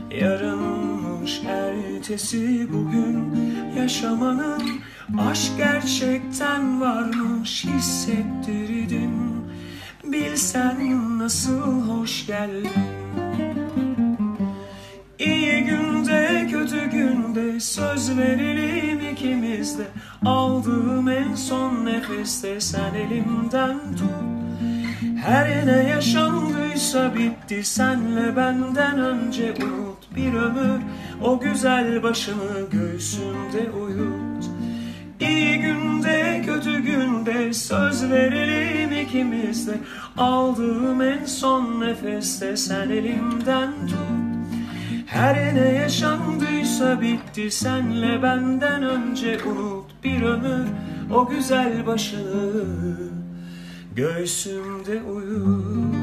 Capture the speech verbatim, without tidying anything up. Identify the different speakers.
Speaker 1: Yarınmış ertesi bugün, yaşamanın aşk gerçekten varmış hissettirdin. Bilsen nasıl hoş geldin. İyi günde kötü günde söz verelim ikimiz de. Aldığım en son nefeste sen elimden tut. Her ne yaşandıysa bitti, senle benden önce unut. Bir ömür o güzel başını göğsümde uyut. İyi günde kötü günde söz verelim ikimiz de. Aldığım en son nefeste sen elimden tut. Her ne yaşandıysa bitti, senle benden önce unut. Bir ömür o güzel başını göğsümde uyut.